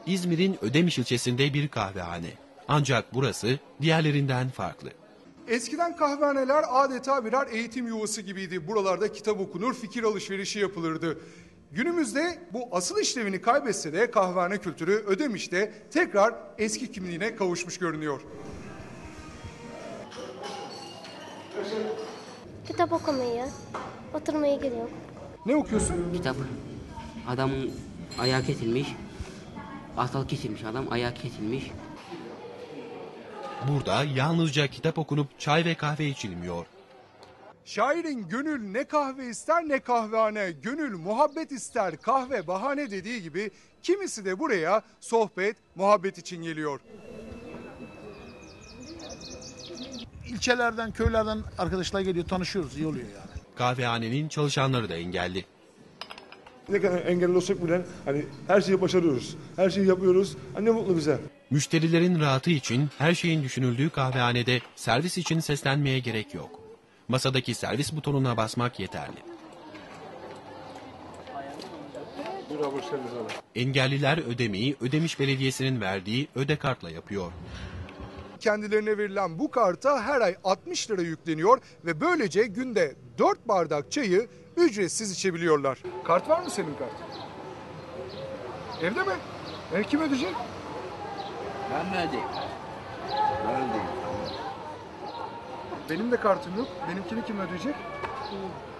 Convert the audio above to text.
İzmir'in Ödemiş ilçesinde bir kahvehane. Ancak burası diğerlerinden farklı. Eskiden kahvehaneler adeta birer eğitim yuvası gibiydi. Buralarda kitap okunur, fikir alışverişi yapılırdı. Günümüzde bu asıl işlevini kaybetse de kahvehane kültürü Ödemiş'te tekrar eski kimliğine kavuşmuş görünüyor. Kitap okumayı, oturmayı geliyor. Ne okuyorsun? Kitap. Adamın ayağı kesilmiş. Hastalık kesilmiş adam, ayağı kesilmiş. Burada yalnızca kitap okunup çay ve kahve içilmiyor. Şairin gönül ne kahve ister ne kahvehane, gönül muhabbet ister kahve bahane dediği gibi kimisi de buraya sohbet, muhabbet için geliyor. İlçelerden, köylerden arkadaşlar geliyor, tanışıyoruz, iyi oluyor yani. Kahvehanenin çalışanları da engelli. Ne kadar engelli olsak bile hani her şeyi başarıyoruz. Her şeyi yapıyoruz. Ne mutlu bize. Müşterilerin rahatı için her şeyin düşünüldüğü kahvehanede servis için seslenmeye gerek yok. Masadaki servis butonuna basmak yeterli. Engelliler ödemeyi Ödemiş Belediyesi'nin verdiği öde kartla yapıyor. Kendilerine verilen bu karta her ay 60 lira yükleniyor ve böylece günde 4 bardak çayı ücretsiz içebiliyorlar. Kart var mı senin kart? Evde mi? Kim ödeyecek? Ben mi ödeyeyim? Ben ödeyeyim. Benim de kartım yok. Benimkini kim ödeyecek?